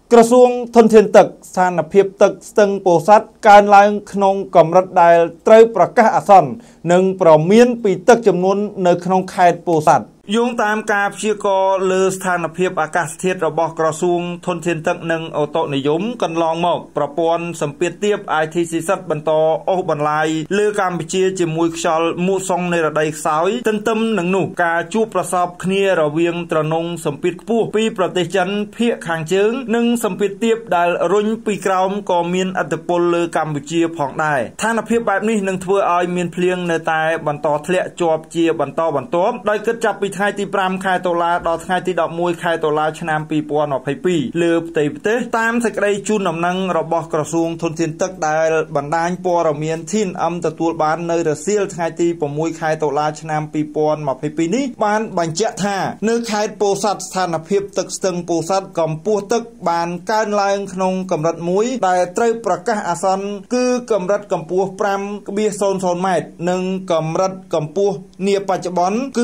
ក្រសួងធនធានទឹកស្ថានភាពទឹកស្ទឹងពោធិ៍សាត់កើនឡើងក្នុងកម្រិតដែលត្រូវប្រកាសអាសន្ននិងប្រមានពីទឹកចំនួននៅក្នុងខេត្តពោធិ៍សាត់យោងតាមការព្យាករណ៍លើស្ថានភាពអាកាសធាតុរបស់ក្រសួងធនធានទឹកនិងអូតូនិយមកន្លងមកប្រព័ន្ធសម្ពាធទាប ITCZ បន្តអូសបន្លាយលើកម្ពុជាជាមួយខ្យល់មូសុងនៃរដូវខ្សោយទន្ទឹមនឹងនោះការជួបប្រសពគ្នារវាងត្រនងសម្ពាធខ្ពស់ពីប្រទេសចិនភាគខាងជើងនិងសម្ពាធទាបដែលរុញពីក្រោមក៏មានឥទ្ធិពលលើកម្ពុជាផងដែរស្ថានភាពបែបនេះនឹងធ្វើឲ្យមានភ្លៀងនៅតែបន្តធ្លាក់ជាប់ជាបន្តបន្ទាប់ដោយគិតចាប់ពីថ្ងៃទី5ខែតុលាដល់ថ្ងៃទី11ខែតុលាឆ្នាំ2022លើផ្ទៃប្រទេសតាមសេចក្តីជូនដំណឹងរបស់ក្រសួងធនធានទឹកដែលបណ្ដាញព័ត៌មាន TNM ទទួលបាននៅរសៀលថ្ងៃទី6ខែតុលាឆ្នាំ2022នេះបានបញ្ជាក់ថានៅខេត្តពោធិ៍សាត់ស្ថានភាពទឹកស្ទឹងពោធិ៍សាត់កម្ពស់ទឹកបានកើនឡើងក្នុងកម្រិតមួយដែលត្រូវប្រកាសអាសន្នគឺកម្រិតកម្ពស់ 5.00 ម៉ែត្រនិងកម្រិតកម្ពស់នាបច្ចុប្បន្នគឺ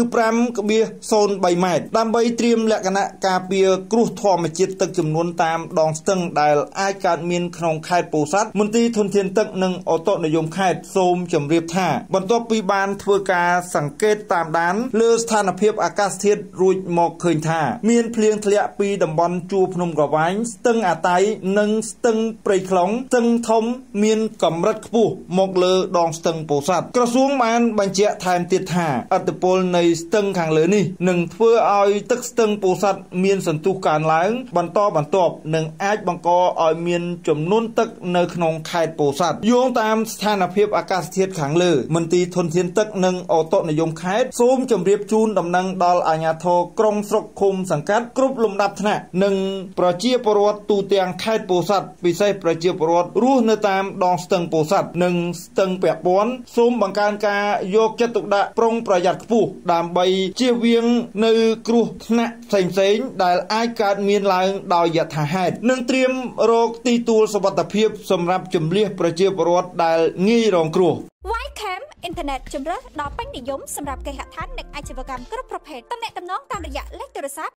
5.03 ម៉ែត្រដើម្បីត្រៀមលក្ខណៈការពារគ្រោះធម្មជាតិទឹកចំនួនតាមដងស្ទឹងដែលអាចកើតមានក្នុងខេត្តពោធិ៍សាត់មន្ទីរធនធានទឹកនិងអូតូនិយមខេត្តសូមជម្រាបថាបន្ទាប់ពីបានធ្វើការសង្កេតតាមដានលើស្ថានភាពអាកាសធាតុរួចមកឃើញថាមានភ្លៀងធ្លាក់ពីតំបន់ជួរភ្នំក្រវាញស្ទឹងអាតៃនិងស្ទឹងព្រៃខ្លុងស្ទឹងធំមានកម្រិតខ្ពស់មកលើដងស្ទឹងពោធិ៍សាត់ក្រសួងបានបញ្ជាក់ថែមទៀតថាឥទ្ធិពលនៃស្ទឹងខាងលើនេះនឹងធ្វើឲ្យទឹកស្ទឹងពោធិ៍សាត់មានសន្ទុះកើនឡើងបន្តបន្ទាប់និងអាចបង្កឲ្យមានចំនួនទឹកនៅក្នុងខេត្តពោធិ៍សាត់យោងតាមស្ថានភាពអាកាសធាតុខាងលើមន្ទីរធនធានទឹកនិងអូតូនិយមខេត្តសូមជម្រាបជូនដំណឹងដល់អាជ្ញាធរក្រុងស្រុកឃុំសង្កាត់គ្រប់លំដាប់ថ្នាក់និងប្រជាពលរដ្ឋទូទាំងខេត្តពោធិ៍សាត់ពិសេសប្រជាពលរដ្ឋរស់នៅតាមដងស្ទឹងពោធិ៍សាត់និងស្ទឹងពាក់ព័ន្ធសូមបង្កើនការយកចិត្តទុកដាក់ប្រុងប្រយ័ត្នខ្ពស់ដើម្បីជៀសវាងនៅគ្រោះថ្នាក់ផ្សេងៗដែលអាចកើតមានឡើងដោយយថាហេតុនិងត្រៀមរកទីទួលសុវត្ថិភាពសម្រាប់ជម្លៀសប្រជាពលរដ្ឋដែលងាយរងគ្រោះ Ycam អ៊ីនធឺណិតជម្រើសដ៏ពេញនិយមសម្រាប់គេហដ្ឋាននិងអាជីវកម្មគ្រប់ប្រភេទទំនាក់ទំនងតាមរយៈលេខទូរស័ព្ទ